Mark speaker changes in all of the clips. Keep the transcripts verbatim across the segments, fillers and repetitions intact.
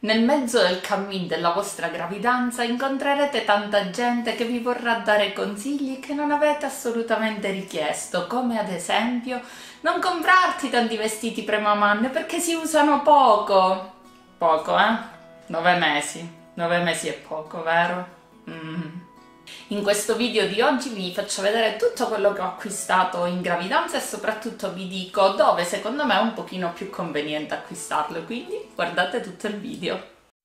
Speaker 1: Nel mezzo del cammin della vostra gravidanza incontrerete tanta gente che vi vorrà dare consigli che non avete assolutamente richiesto, come ad esempio non comprarti tanti vestiti pre-maman perché si usano poco. Poco, eh? Nove mesi. Nove mesi è poco, vero? Mm. In questo video di oggi vi faccio vedere tutto quello che ho acquistato in gravidanza e soprattutto vi dico dove secondo me è un pochino più conveniente acquistarlo, quindi guardate tutto il video.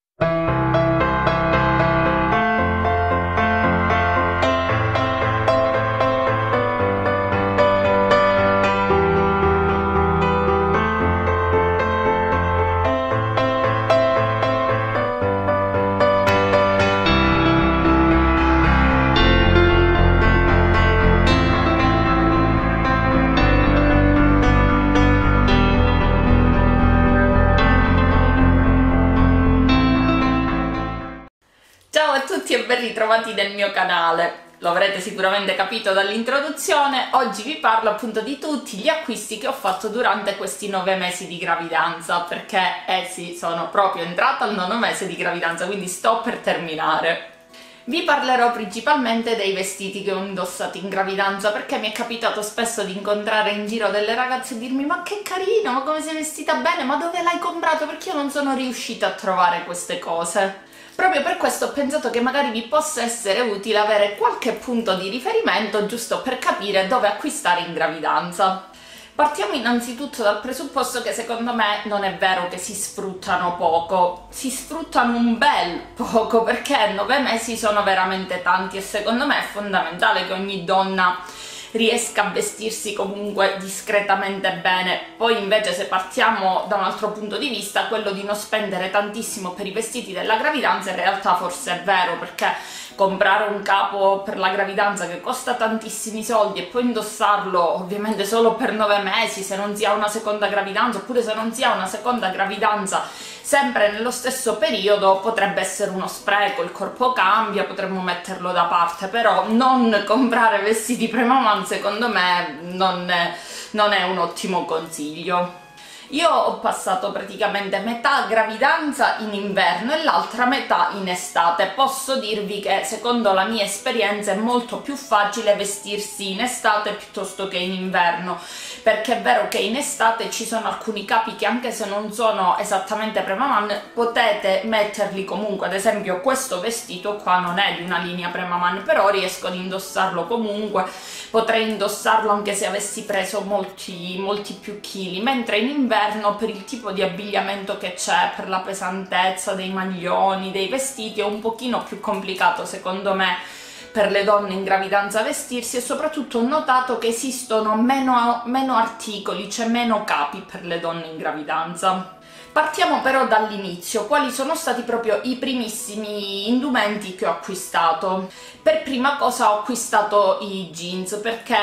Speaker 1: Ciao a tutti e ben ritrovati nel mio canale. Lo avrete sicuramente capito dall'introduzione, oggi vi parlo appunto di tutti gli acquisti che ho fatto durante questi nove mesi di gravidanza, perché eh sì, sono proprio entrata al nono mese di gravidanza, quindi sto per terminare. Vi parlerò principalmente dei vestiti che ho indossato in gravidanza, perché mi è capitato spesso di incontrare in giro delle ragazze e dirmi ma che carino, ma come sei vestita bene, ma dove l'hai comprato, perché io non sono riuscita a trovare queste cose. Proprio per questo ho pensato che magari vi possa essere utile avere qualche punto di riferimento giusto per capire dove acquistare in gravidanza. Partiamo innanzitutto dal presupposto che secondo me non è vero che si sfruttano poco, si sfruttano un bel poco, perché nove mesi sono veramente tanti e secondo me è fondamentale che ogni donna riesca a vestirsi comunque discretamente bene. Poi invece, se partiamo da un altro punto di vista, quello di non spendere tantissimo per i vestiti della gravidanza in realtà forse è vero, perché comprare un capo per la gravidanza che costa tantissimi soldi e poi indossarlo ovviamente solo per nove mesi, se non si ha una seconda gravidanza, oppure se non si ha una seconda gravidanza sempre nello stesso periodo, potrebbe essere uno spreco, il corpo cambia, potremmo metterlo da parte, però non comprare vestiti pre-maman secondo me non è, non è un ottimo consiglio. Io ho passato praticamente metà gravidanza in inverno e l'altra metà in estate. Posso dirvi che secondo la mia esperienza è molto più facile vestirsi in estate piuttosto che in inverno, perché è vero che in estate ci sono alcuni capi che anche se non sono esattamente pre-maman potete metterli comunque. Ad esempio questo vestito qua non è di una linea pre-maman, però riesco ad indossarlo comunque, potrei indossarlo anche se avessi preso molti, molti più chili, mentre in inverno per il tipo di abbigliamento che c'è, per la pesantezza dei maglioni, dei vestiti, è un pochino più complicato secondo me per le donne in gravidanza vestirsi, e soprattutto ho notato che esistono meno, meno articoli, c'è meno capi per le donne in gravidanza. Partiamo però dall'inizio, quali sono stati proprio i primissimi indumenti che ho acquistato. Per prima cosa ho acquistato i jeans, perché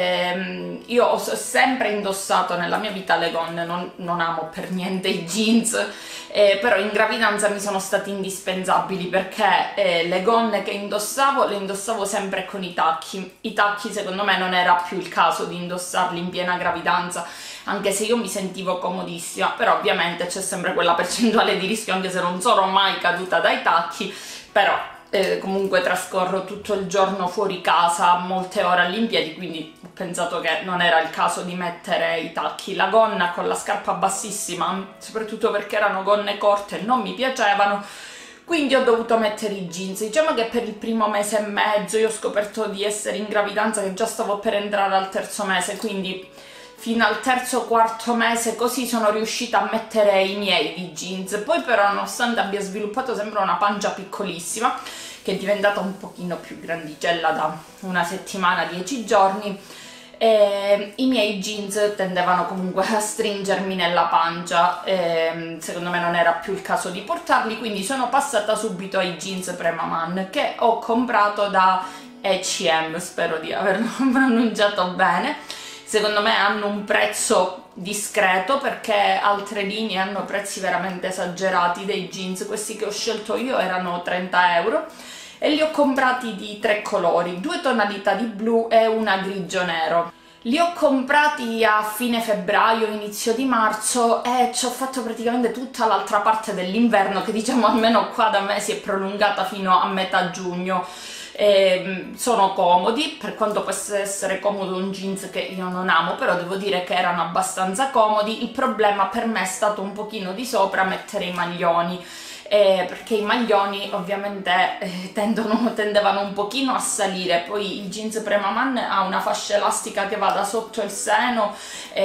Speaker 1: ehm, io ho sempre indossato nella mia vita le gonne, non, non amo per niente i jeans, eh, però in gravidanza mi sono stati indispensabili, perché eh, le gonne che indossavo le indossavo sempre con i tacchi. I tacchi secondo me non era più il caso di indossarli in piena gravidanza, anche se io mi sentivo comodissima, però ovviamente c'è sempre quella percentuale di rischio, anche se non sono mai caduta dai tacchi, però eh, comunque trascorro tutto il giorno fuori casa, molte ore all'impiedi, quindi ho pensato che non era il caso di mettere i tacchi. La gonna con la scarpa bassissima, soprattutto perché erano gonne corte, non mi piacevano, quindi ho dovuto mettere i jeans. Diciamo che per il primo mese e mezzo io ho scoperto di essere in gravidanza che già stavo per entrare al terzo mese, quindi fino al terzo o quarto mese così sono riuscita a mettere i miei di jeans. Poi però, nonostante abbia sviluppato sempre una pancia piccolissima, che è diventata un pochino più grandicella da una settimana, dieci giorni, e i miei jeans tendevano comunque a stringermi nella pancia, e secondo me non era più il caso di portarli, quindi sono passata subito ai jeans pre-maman che ho comprato da H e M, spero di averlo pronunciato bene. Secondo me hanno un prezzo discreto, perché altre linee hanno prezzi veramente esagerati dei jeans. Questi che ho scelto io erano trenta euro e li ho comprati di tre colori, due tonalità di blu e una grigio nero. Li ho comprati a fine febbraio, inizio di marzo e ci ho fatto praticamente tutta l'altra parte dell'inverno, che diciamo almeno qua da me si è prolungata fino a metà giugno. E sono comodi, per quanto possa essere comodo un jeans che io non amo, però devo dire che erano abbastanza comodi. Il problema per me è stato un pochino di sopra mettere i maglioni, eh, perché i maglioni ovviamente eh, tendono, tendevano un pochino a salire. Poi il jeans Premaman ha una fascia elastica che va da sotto il seno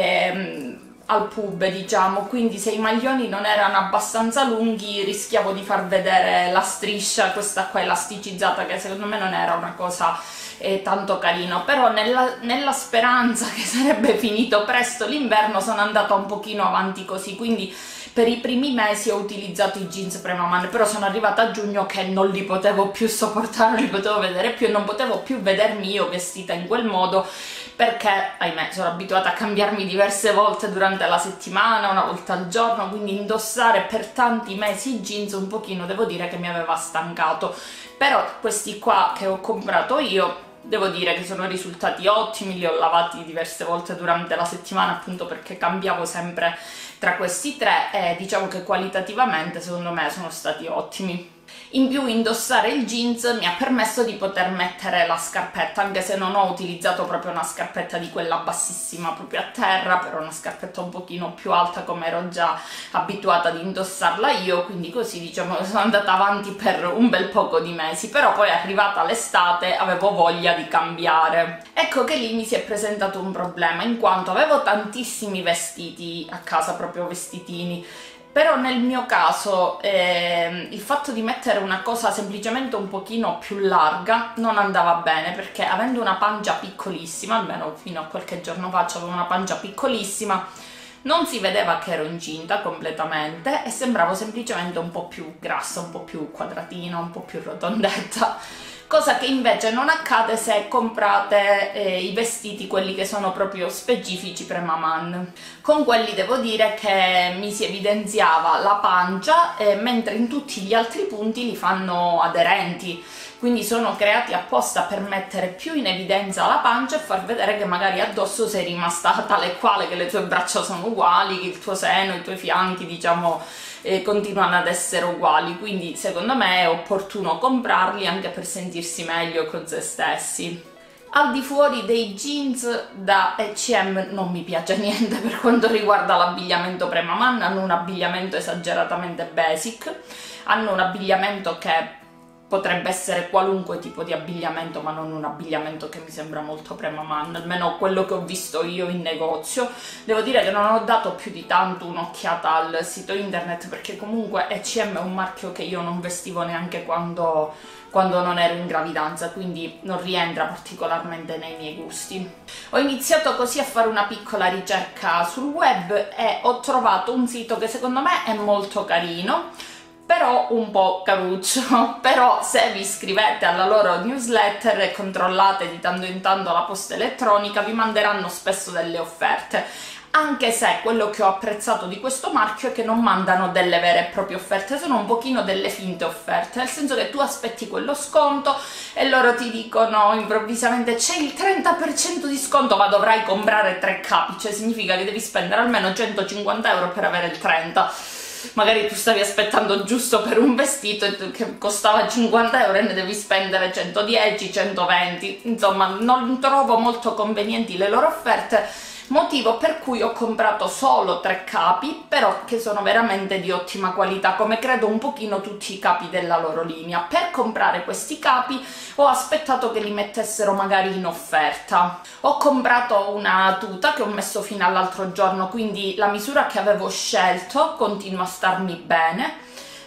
Speaker 1: ehm, al pub, diciamo, quindi se i maglioni non erano abbastanza lunghi rischiavo di far vedere la striscia, questa qua elasticizzata, che secondo me non era una cosa eh, tanto carino. Però nella, nella speranza che sarebbe finito presto l'inverno sono andata un pochino avanti così, quindi per i primi mesi ho utilizzato i jeans Premaman, però sono arrivata a giugno che non li potevo più sopportare, non li potevo vedere più e non potevo più vedermi io vestita in quel modo, perché ahimè sono abituata a cambiarmi diverse volte durante la settimana, una volta al giorno, quindi indossare per tanti mesi i jeans un pochino devo dire che mi aveva stancato. Però questi qua che ho comprato io devo dire che sono risultati ottimi, li ho lavati diverse volte durante la settimana appunto perché cambiavo sempre tra questi tre e diciamo che qualitativamente secondo me sono stati ottimi. In più indossare il jeans mi ha permesso di poter mettere la scarpetta, anche se non ho utilizzato proprio una scarpetta di quella bassissima proprio a terra, però una scarpetta un pochino più alta come ero già abituata ad indossarla io, quindi così diciamo sono andata avanti per un bel poco di mesi. Però poi arrivata l'estate avevo voglia di cambiare. Ecco che lì mi si è presentato un problema, in quanto avevo tantissimi vestiti a casa, proprio vestitini. Però nel mio caso eh, il fatto di mettere una cosa semplicemente un pochino più larga non andava bene, perché avendo una pancia piccolissima, almeno fino a qualche giorno fa avevo una pancia piccolissima, non si vedeva che ero incinta completamente e sembravo semplicemente un po' più grassa, un po' più quadratina, un po' più rotondetta. Cosa che invece non accade se comprate eh, i vestiti, quelli che sono proprio specifici Premaman. Con quelli devo dire che mi si evidenziava la pancia, eh, mentre in tutti gli altri punti li fanno aderenti, quindi sono creati apposta per mettere più in evidenza la pancia e far vedere che magari addosso sei rimasta tale e quale, che le tue braccia sono uguali, che il tuo seno, i tuoi fianchi diciamo eh, continuano ad essere uguali. Quindi secondo me è opportuno comprarli anche per sentirsi meglio con se stessi. Al di fuori dei jeans da H e M non mi piace niente per quanto riguarda l'abbigliamento Premaman. Hanno un abbigliamento esageratamente basic, hanno un abbigliamento che potrebbe essere qualunque tipo di abbigliamento, ma non un abbigliamento che mi sembra molto Premaman, almeno quello che ho visto io in negozio. Devo dire che non ho dato più di tanto un'occhiata al sito internet, perché comunque H e M è un marchio che io non vestivo neanche quando, quando non ero in gravidanza, quindi non rientra particolarmente nei miei gusti. Ho iniziato così a fare una piccola ricerca sul web e ho trovato un sito che secondo me è molto carino, però un po' caruccio. Però se vi iscrivete alla loro newsletter e controllate di tanto in tanto la posta elettronica vi manderanno spesso delle offerte, anche se quello che ho apprezzato di questo marchio è che non mandano delle vere e proprie offerte, sono un pochino delle finte offerte, nel senso che tu aspetti quello sconto e loro ti dicono improvvisamente c'è il trenta per cento di sconto ma dovrai comprare tre capi, cioè significa che devi spendere almeno centocinquanta euro per avere il trenta. Magari tu stavi aspettando giusto per un vestito che costava cinquanta euro e ne devi spendere centodieci, centoventi, insomma non trovo molto convenienti le loro offerte, motivo per cui ho comprato solo tre capi, però che sono veramente di ottima qualità, come credo un pochino tutti i capi della loro linea. Per comprare questi capi ho aspettato che li mettessero magari in offerta. Ho comprato una tuta che ho messo fino all'altro giorno, quindi la misura che avevo scelto continua a starmi bene,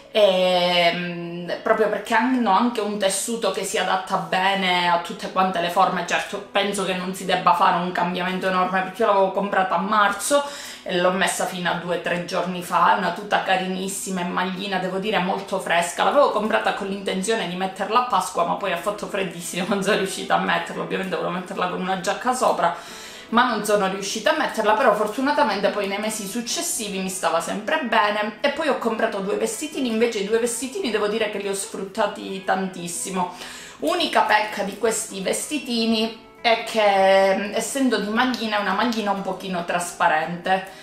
Speaker 1: e, proprio perché hanno anche un tessuto che si adatta bene a tutte quante le forme. Certo, penso che non si debba fare un cambiamento enorme, perché io l'avevo comprata a marzo e l'ho messa fino a due o tre giorni fa. È una tuta carinissima e maglina, devo dire molto fresca. L'avevo comprata con l'intenzione di metterla a Pasqua, ma poi ha fatto freddissimo, non sono riuscita a metterla. Ovviamente volevo metterla con una giacca sopra, ma non sono riuscita a metterla. Però fortunatamente poi nei mesi successivi mi stava sempre bene. E poi ho comprato due vestitini, invece i due vestitini devo dire che li ho sfruttati tantissimo. Unica pecca di questi vestitini è che essendo di maglina è una maglina un pochino trasparente.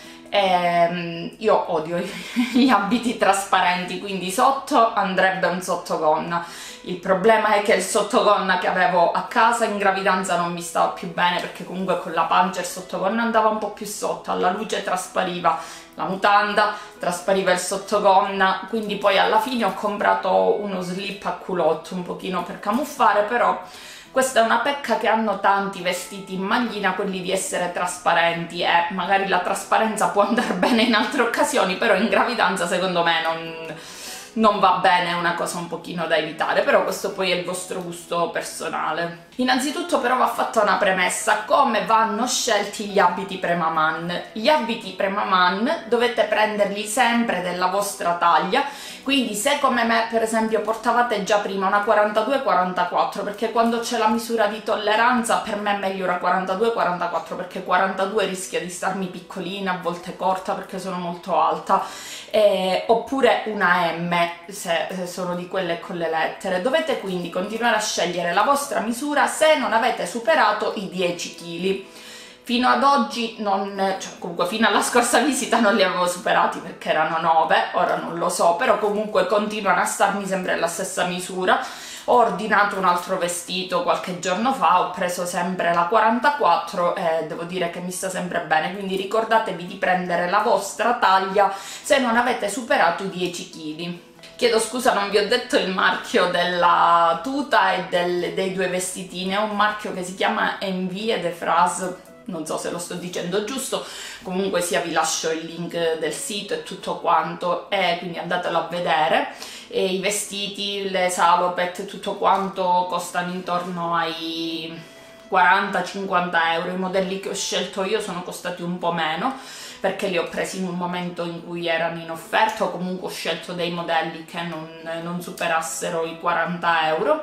Speaker 1: E io odio gli abiti trasparenti, quindi sotto andrebbe un sottogonna. Il problema è che il sottogonna che avevo a casa in gravidanza non mi stava più bene, perché comunque con la pancia il sottogonna andava un po' più sotto, alla luce traspariva la mutanda, traspariva il sottogonna, quindi poi alla fine ho comprato uno slip a culotto un pochino per camuffare, però questa è una pecca che hanno tanti vestiti in maglina, quelli di essere trasparenti, e magari la trasparenza può andare bene in altre occasioni, però in gravidanza secondo me non, non va bene, è una cosa un pochino da evitare, però questo poi è il vostro gusto personale. Innanzitutto però va fatta una premessa: come vanno scelti gli abiti pre-maman? Gli abiti pre-maman dovete prenderli sempre della vostra taglia, quindi se come me per esempio portavate già prima una quarantadue quarantaquattro, perché quando c'è la misura di tolleranza per me è meglio una quarantadue quarantaquattro, perché quarantadue rischia di starmi piccolina, a volte corta perché sono molto alta, eh, oppure una M se, se sono di quelle con le lettere. Dovete quindi continuare a scegliere la vostra misura se non avete superato i dieci chili. Fino ad oggi, non, cioè comunque fino alla scorsa visita non li avevo superati perché erano nove, ora non lo so, però comunque continuano a starmi sempre la stessa misura. Ho ordinato un altro vestito qualche giorno fa, ho preso sempre la quarantaquattro e devo dire che mi sta sempre bene, quindi ricordatevi di prendere la vostra taglia se non avete superato i dieci chili. Chiedo scusa, non vi ho detto il marchio della tuta e del, dei due vestitini. È un marchio che si chiama Envie de Phrase, non so se lo sto dicendo giusto, comunque sia vi lascio il link del sito e tutto quanto, e quindi andatelo a vedere. E i vestiti, le salopette, tutto quanto costano intorno ai quaranta cinquanta euro. I modelli che ho scelto io sono costati un po' meno, perché li ho presi in un momento in cui erano in offerta, o comunque ho scelto dei modelli che non, non superassero i quaranta euro.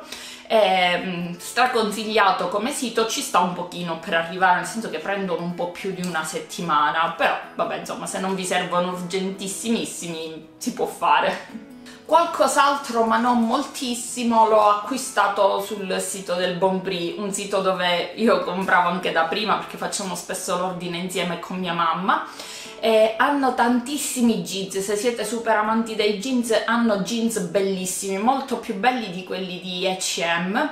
Speaker 1: E, straconsigliato come sito, ci sta un pochino per arrivare, nel senso che prendono un po' più di una settimana, però vabbè, insomma, se non vi servono urgentissimissimi si può fare. Qualcos'altro, ma non moltissimo, l'ho acquistato sul sito del Bon Prix, un sito dove io compravo anche da prima perché facciamo spesso l'ordine insieme con mia mamma. E hanno tantissimi jeans, se siete super amanti dei jeans hanno jeans bellissimi, molto più belli di quelli di H e M.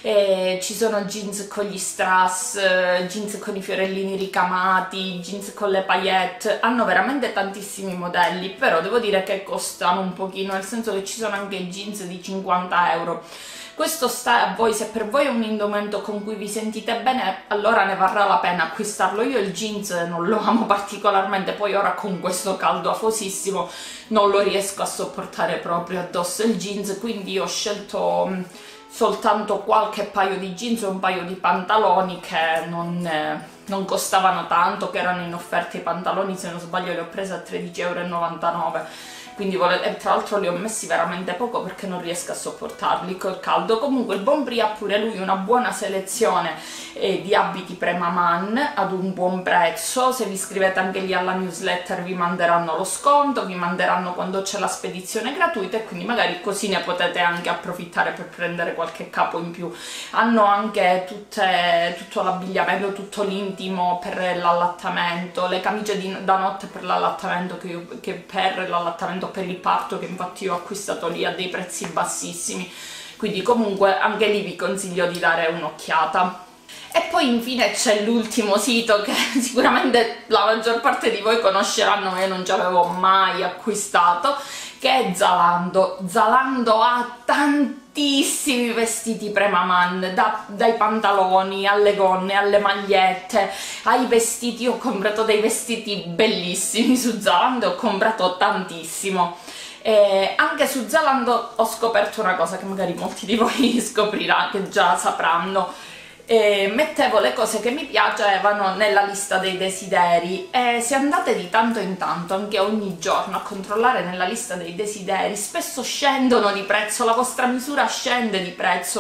Speaker 1: E ci sono jeans con gli strass, jeans con i fiorellini ricamati, jeans con le paillette, hanno veramente tantissimi modelli, però devo dire che costano un pochino, nel senso che ci sono anche jeans di cinquanta euro. Questo sta a voi, se per voi è un indumento con cui vi sentite bene, allora ne varrà la pena acquistarlo. Io il jeans non lo amo particolarmente, poi ora con questo caldo afosissimo non lo riesco a sopportare proprio addosso il jeans, quindi ho scelto soltanto qualche paio di jeans e un paio di pantaloni che non, eh, non costavano tanto, che erano in offerta. I pantaloni, se non sbaglio, li ho presi a tredici e novantanove euro, quindi volete, e tra l'altro li ho messi veramente poco perché non riesco a sopportarli col caldo. Comunque il Bon Prix ha pure lui una buona selezione eh, di abiti pre-maman ad un buon prezzo. Se vi iscrivete anche lì alla newsletter vi manderanno lo sconto, vi manderanno quando c'è la spedizione gratuita, e quindi magari così ne potete anche approfittare per prendere qualche capo in più. Hanno anche tutte, tutto l'abbigliamento, tutto l'intimo per l'allattamento, le camicie di, da notte per l'allattamento, che, io, che per l'allattamento per il parto, che infatti io ho acquistato lì a dei prezzi bassissimi, quindi comunque anche lì vi consiglio di dare un'occhiata. E poi infine c'è l'ultimo sito che sicuramente la maggior parte di voi conosceranno, ma io non ci avevo mai acquistato, che è Zalando. Zalando ha tantissimi vestiti pre-maman, da, dai pantaloni alle gonne, alle magliette, ai vestiti. Io ho comprato dei vestiti bellissimi su Zalando, ho comprato tantissimo. E anche su Zalando ho scoperto una cosa che magari molti di voi scopriranno, che già sapranno. E mettevo le cose che mi piacevano nella lista dei desideri, e se andate di tanto in tanto, anche ogni giorno, a controllare nella lista dei desideri, spesso scendono di prezzo, la vostra misura scende di prezzo.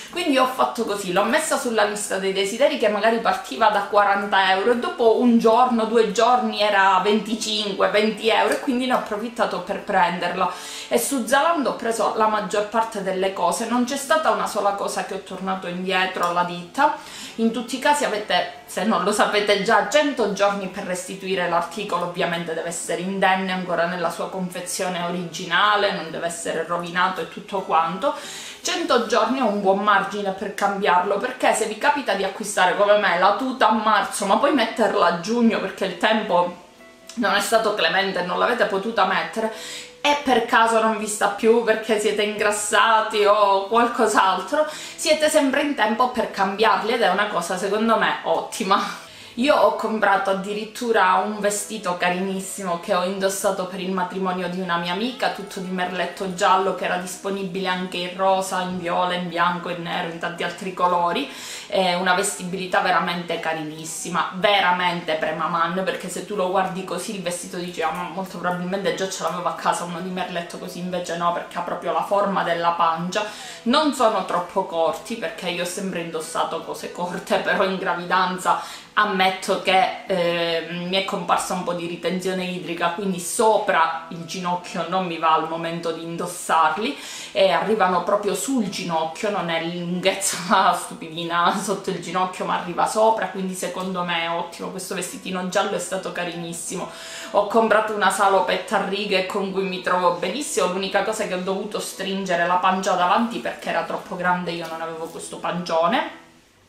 Speaker 1: Quindi ho fatto così, l'ho messa sulla lista dei desideri che magari partiva da quaranta euro e dopo un giorno, due giorni era venticinque venti euro, e quindi ne ho approfittato per prenderla. E su Zalando ho preso la maggior parte delle cose, non c'è stata una sola cosa che ho tornato indietro alla ditta. In tutti i casi avete, se non lo sapete già, cento giorni per restituire l'articolo, ovviamente deve essere indenne ancora nella sua confezione originale, non deve essere rovinato e tutto quanto. cento giorni è un buon margine per cambiarlo, perché se vi capita di acquistare come me la tuta a marzo ma poi metterla a giugno perché il tempo non è stato clemente e non l'avete potuta mettere, e per caso non vi sta più perché siete ingrassati o qualcos'altro, siete sempre in tempo per cambiarli, ed è una cosa secondo me ottima. Io ho comprato addirittura un vestito carinissimo che ho indossato per il matrimonio di una mia amica, tutto di merletto giallo, che era disponibile anche in rosa, in viola, in bianco, in nero, in tanti altri colori. È una vestibilità veramente carinissima, veramente premaman, perché se tu lo guardi così il vestito dici ah, ma molto probabilmente già ce l'avevo a casa uno di merletto, così invece no, perché ha proprio la forma della pancia. Non sono troppo corti perché io ho sempre indossato cose corte, però in gravidanza ammetto che eh, mi è comparsa un po' di ritenzione idrica, quindi sopra il ginocchio non mi va al momento di indossarli, e arrivano proprio sul ginocchio, non è lunghezza stupidina sotto il ginocchio ma arriva sopra, quindi secondo me è ottimo. Questo vestitino giallo è stato carinissimo. Ho comprato una salopetta a righe con cui mi trovo benissimo, l'unica cosa è che ho dovuto stringere la pancia davanti perché era troppo grande, io non avevo questo pancione.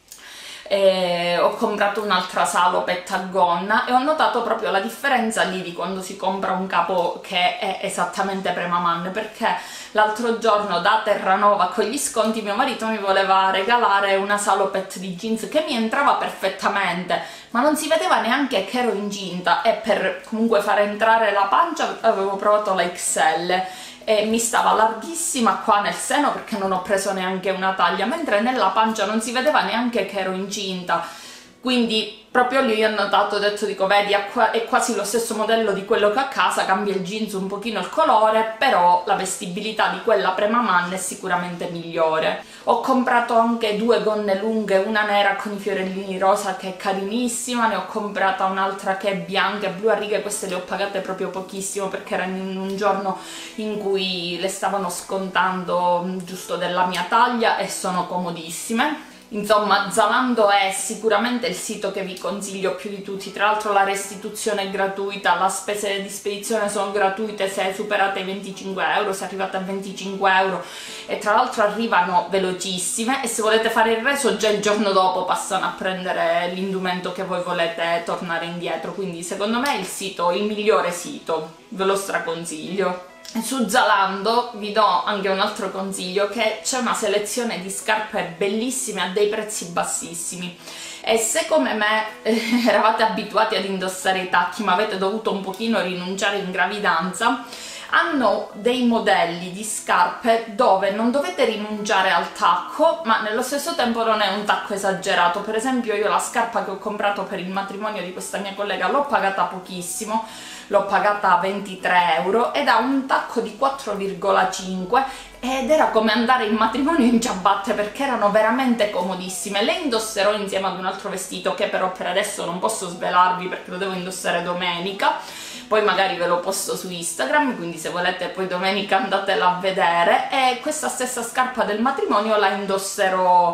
Speaker 1: E ho comprato un'altra salopetta a gonna e ho notato proprio la differenza lì di quando si compra un capo che è esattamente premaman, perché l'altro giorno da Terranova con gli sconti mio marito mi voleva regalare una salopette di jeans che mi entrava perfettamente, ma non si vedeva neanche che ero incinta, e per comunque far entrare la pancia avevo provato la X L e mi stava larghissima qua nel seno perché non ho preso neanche una taglia, mentre nella pancia non si vedeva neanche che ero incinta. Quindi proprio lì ho notato, ho detto, dico, vedi, è quasi lo stesso modello di quello che ho a casa, cambia il jeans un pochino il colore, però la vestibilità di quella premaman è sicuramente migliore. Ho comprato anche due gonne lunghe, una nera con i fiorellini rosa che è carinissima, ne ho comprata un'altra che è bianca e blu a righe. Queste le ho pagate proprio pochissimo perché erano in un giorno in cui le stavano scontando giusto della mia taglia e sono comodissime. Insomma, Zalando è sicuramente il sito che vi consiglio più di tutti. Tra l'altro la restituzione è gratuita, le spese di spedizione sono gratuite se superate i venticinque euro, se arrivate a venticinque euro, e tra l'altro arrivano velocissime, e se volete fare il reso già il giorno dopo passano a prendere l'indumento che voi volete tornare indietro. Quindi secondo me è il sito, il migliore sito, ve lo straconsiglio. Su Zalando vi do anche un altro consiglio, che c'è una selezione di scarpe bellissime a dei prezzi bassissimi, e se come me eh, eravate abituati ad indossare i tacchi ma avete dovuto un pochino rinunciare in gravidanza, hanno dei modelli di scarpe dove non dovete rinunciare al tacco ma nello stesso tempo non è un tacco esagerato. Per esempio io la scarpa che ho comprato per il matrimonio di questa mia collega l'ho pagata pochissimo, l'ho pagata a ventitré euro ed ha un tacco di quattro virgola cinque ed era come andare in matrimonio in ciabatte perché erano veramente comodissime. Le indosserò insieme ad un altro vestito che però per adesso non posso svelarvi perché lo devo indossare domenica, poi magari ve lo posto su Instagram, quindi se volete poi domenica andatela a vedere. E questa stessa scarpa del matrimonio la indosserò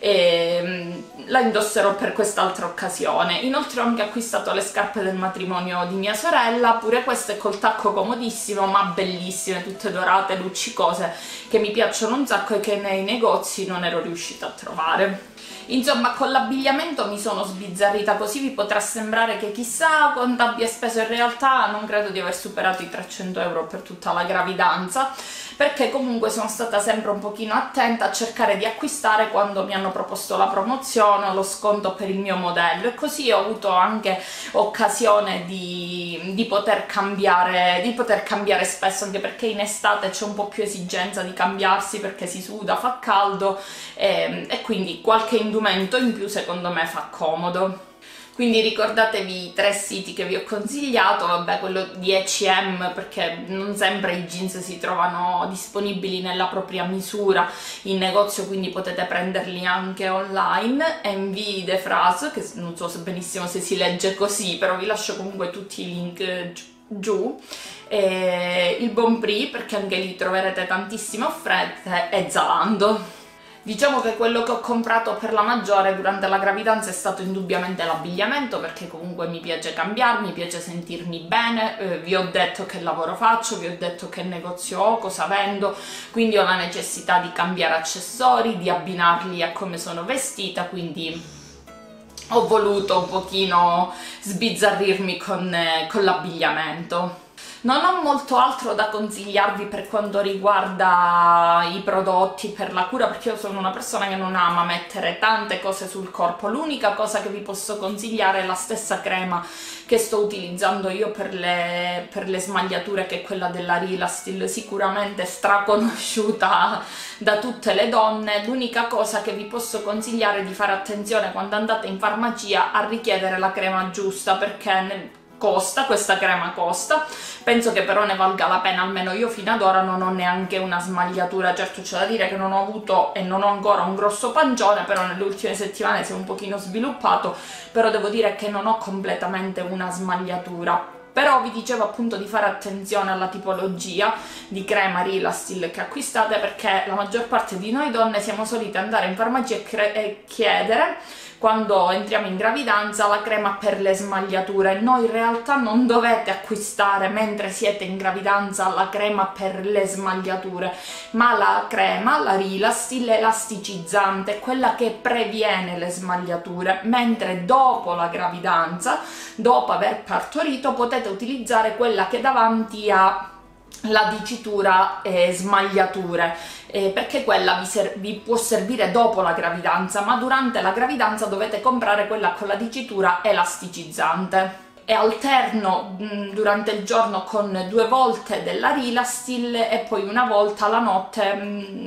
Speaker 1: e la indosserò per quest'altra occasione. Inoltre ho anche acquistato le scarpe del matrimonio di mia sorella, pure queste col tacco comodissimo ma bellissime, tutte dorate, luccicose, che mi piacciono un sacco e che nei negozi non ero riuscita a trovare. Insomma, con l'abbigliamento mi sono sbizzarrita così, vi potrà sembrare che chissà quanto abbia speso, in realtà non credo di aver superato i trecento euro per tutta la gravidanza, perché comunque sono stata sempre un pochino attenta a cercare di acquistare quando mi hanno proposto la promozione o lo sconto per il mio modello, e così ho avuto anche occasione di, di poter cambiare di poter cambiare spesso, anche perché in estate c'è un po' più esigenza di cambiarsi perché si suda, fa caldo e, e quindi qualche indumento in più secondo me fa comodo. Quindi ricordatevi i tre siti che vi ho consigliato, vabbè quello di H e M perché non sempre i jeans si trovano disponibili nella propria misura in negozio, quindi potete prenderli anche online. M V De Phrase, che non so se benissimo se si legge così, però vi lascio comunque tutti i link giù. E il Bon Prix, perché anche lì troverete tantissime offerte, e Zalando. Diciamo che quello che ho comprato per la maggiore durante la gravidanza è stato indubbiamente l'abbigliamento, perché comunque mi piace cambiarmi, mi piace sentirmi bene, eh, vi ho detto che lavoro faccio, vi ho detto che negozio ho, cosa vendo, quindi ho la necessità di cambiare accessori, di abbinarli a come sono vestita, quindi ho voluto un pochino sbizzarrirmi con, eh, con l'abbigliamento. Non ho molto altro da consigliarvi per quanto riguarda i prodotti per la cura, perché io sono una persona che non ama mettere tante cose sul corpo. L'unica cosa che vi posso consigliare è la stessa crema che sto utilizzando io per le, per le smagliature, che è quella della Relastil, sicuramente straconosciuta da tutte le donne. L'unica cosa che vi posso consigliare è di fare attenzione quando andate in farmacia a richiedere la crema giusta, perché nel costa, questa crema costa, penso che però ne valga la pena. Almeno io fino ad ora non ho neanche una smagliatura. Certo c'è da dire che non ho avuto e non ho ancora un grosso pancione, però nelle ultime settimane si è un pochino sviluppato, però devo dire che non ho completamente una smagliatura. Però vi dicevo appunto di fare attenzione alla tipologia di crema Relastil che acquistate, perché la maggior parte di noi donne siamo solite andare in farmacia e, e chiedere, quando entriamo in gravidanza, la crema per le smagliature. No, in realtà non dovete acquistare mentre siete in gravidanza la crema per le smagliature, ma la crema, la Relastil, elasticizzante, quella che previene le smagliature, mentre dopo la gravidanza, dopo aver partorito, potete utilizzare quella che davanti a la dicitura e smagliature, eh, perché quella vi, vi può servire dopo la gravidanza, ma durante la gravidanza dovete comprare quella con la dicitura elasticizzante. E alterno mh, durante il giorno con due volte della Relastil e poi una volta la notte mh,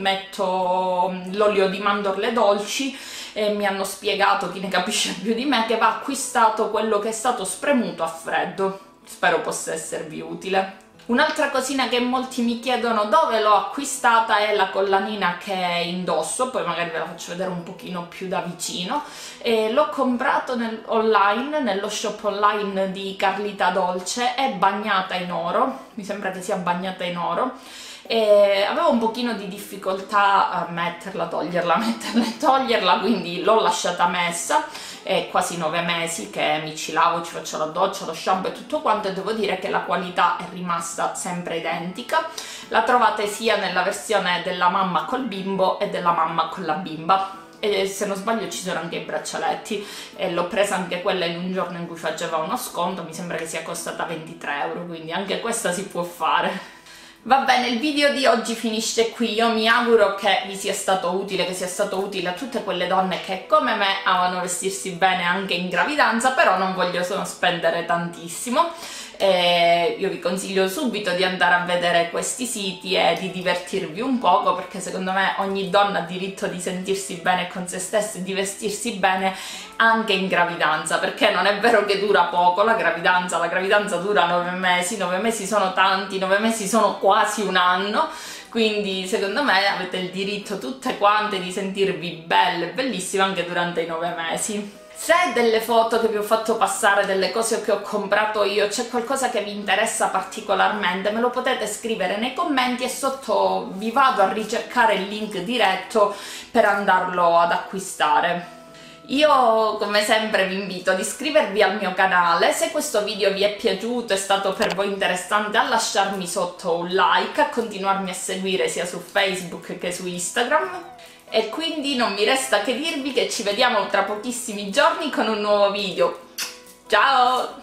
Speaker 1: metto l'olio di mandorle dolci, e mi hanno spiegato, chi ne capisce più di me, che va acquistato quello che è stato spremuto a freddo. Spero possa esservi utile. Un'altra cosina che molti mi chiedono dove l'ho acquistata è la collanina che indosso, poi magari ve la faccio vedere un pochino più da vicino. L'ho comprato nel, online, nello shop online di Carlita Dolce, è bagnata in oro, mi sembra che sia bagnata in oro. E avevo un pochino di difficoltà a metterla, toglierla, metterla e toglierla, quindi l'ho lasciata messa. È quasi nove mesi che mi ci lavo, ci faccio la doccia, lo shampoo e tutto quanto, e devo dire che la qualità è rimasta sempre identica. La trovate sia nella versione della mamma col bimbo e della mamma con la bimba, e se non sbaglio ci sono anche i braccialetti, e l'ho presa anche quella in un giorno in cui faceva uno sconto, mi sembra che sia costata ventitré euro, quindi anche questa si può fare. Va bene, il video di oggi finisce qui. Io mi auguro che vi sia stato utile, che sia stato utile a tutte quelle donne che come me amano vestirsi bene anche in gravidanza, però non voglio solo spendere tantissimo. E io vi consiglio subito di andare a vedere questi siti e di divertirvi un poco, perché secondo me ogni donna ha diritto di sentirsi bene con se stessa e di vestirsi bene anche in gravidanza, perché non è vero che dura poco la gravidanza, la gravidanza dura nove mesi, nove mesi sono tanti, nove mesi sono quasi un anno, quindi secondo me avete il diritto tutte quante di sentirvi belle e bellissime anche durante i nove mesi. Se delle foto che vi ho fatto passare, delle cose che ho comprato io, c'è qualcosa che vi interessa particolarmente, me lo potete scrivere nei commenti e sotto vi vado a ricercare il link diretto per andarlo ad acquistare. Io come sempre vi invito ad iscrivervi al mio canale, se questo video vi è piaciuto, è stato per voi interessante, a lasciarmi sotto un like, a continuarmi a seguire sia su Facebook che su Instagram. E quindi non mi resta che dirvi che ci vediamo tra pochissimi giorni con un nuovo video. Ciao!